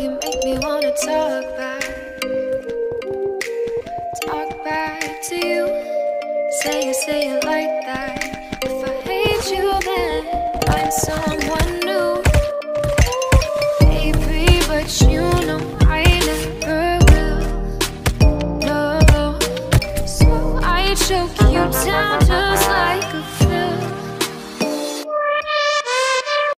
you make me wanna talk back to you. Say it like that. If I hate you, then find someone